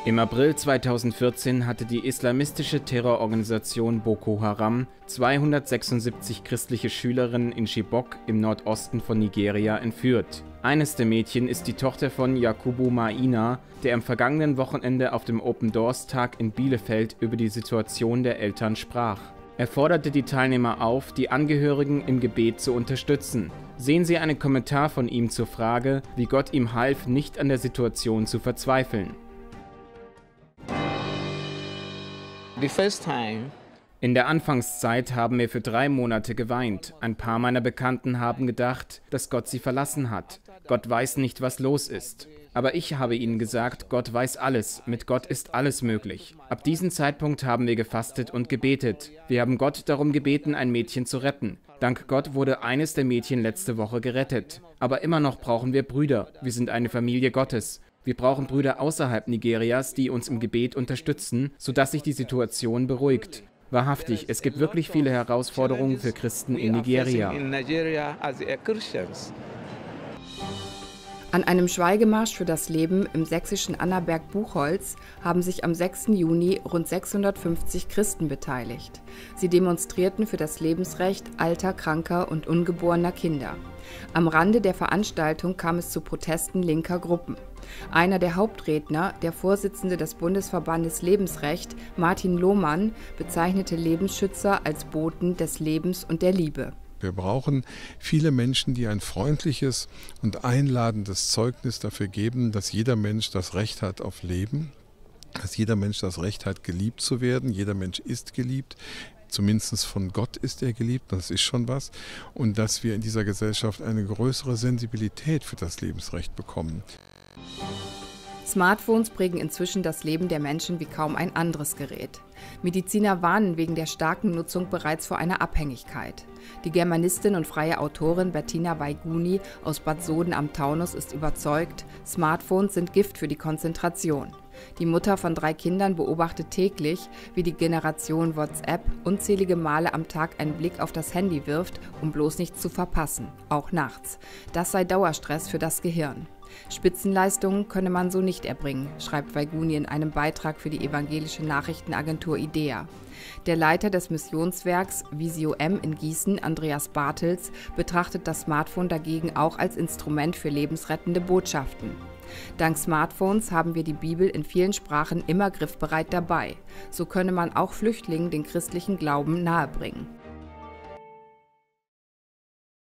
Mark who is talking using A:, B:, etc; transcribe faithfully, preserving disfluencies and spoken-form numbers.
A: Im April zweitausendvierzehn hatte die islamistische Terrororganisation Boko Haram zweihundertsechsundsiebzig christliche Schülerinnen in Chibok im Nordosten von Nigeria entführt. Eines der Mädchen ist die Tochter von Yakubu Maina, der am vergangenen Wochenende auf dem Open Doors Tag in Bielefeld über die Situation der Eltern sprach. Er forderte die Teilnehmer auf, die Angehörigen im Gebet zu unterstützen. Sehen Sie einen Kommentar von ihm zur Frage, wie Gott ihm half, nicht an der Situation zu verzweifeln.
B: The first time.
A: In der Anfangszeit haben wir für drei Monate geweint. Ein paar meiner Bekannten haben gedacht, dass Gott sie verlassen hat. Gott weiß nicht, was los ist. Aber ich habe ihnen gesagt, Gott weiß alles. Mit Gott ist alles möglich. Ab diesem Zeitpunkt haben wir gefastet und gebetet. Wir haben Gott darum gebeten, ein Mädchen zu retten. Dank Gott wurde eines der Mädchen letzte Woche gerettet. Aber immer noch brauchen wir Brüder. Wir sind eine Familie Gottes. Wir brauchen Brüder außerhalb Nigerias, die uns im Gebet unterstützen, sodass sich die Situation beruhigt. Wahrhaftig, es gibt wirklich viele Herausforderungen für Christen in Nigeria.
C: An einem Schweigemarsch für das Leben im sächsischen Annaberg-Buchholz haben sich am sechsten Juni rund sechshundertfünfzig Christen beteiligt. Sie demonstrierten für das Lebensrecht alter, kranker und ungeborener Kinder. Am Rande der Veranstaltung kam es zu Protesten linker Gruppen. Einer der Hauptredner, der Vorsitzende des Bundesverbandes Lebensrecht, Martin Lohmann, bezeichnete Lebensschützer als Boten des Lebens und der Liebe.
D: Wir brauchen viele Menschen, die ein freundliches und einladendes Zeugnis dafür geben, dass jeder Mensch das Recht hat auf Leben, dass jeder Mensch das Recht hat, geliebt zu werden. Jeder Mensch ist geliebt. Zumindest von Gott ist er geliebt, das ist schon was. Und dass wir in dieser Gesellschaft eine größere Sensibilität für das Lebensrecht bekommen.
C: Smartphones prägen inzwischen das Leben der Menschen wie kaum ein anderes Gerät. Mediziner warnen wegen der starken Nutzung bereits vor einer Abhängigkeit. Die Germanistin und freie Autorin Bettina Weiguni aus Bad Soden am Taunus ist überzeugt, Smartphones sind Gift für die Konzentration. Die Mutter von drei Kindern beobachtet täglich, wie die Generation WhatsApp unzählige Male am Tag einen Blick auf das Handy wirft, um bloß nichts zu verpassen, auch nachts. Das sei Dauerstress für das Gehirn. Spitzenleistungen könne man so nicht erbringen, schreibt Weiguni in einem Beitrag für die evangelische Nachrichtenagentur IDEA. Der Leiter des Missionswerks Visio M in Gießen, Andreas Bartels, betrachtet das Smartphone dagegen auch als Instrument für lebensrettende Botschaften. Dank Smartphones haben wir die Bibel in vielen Sprachen immer griffbereit dabei. So könne man auch Flüchtlingen den christlichen Glauben nahebringen.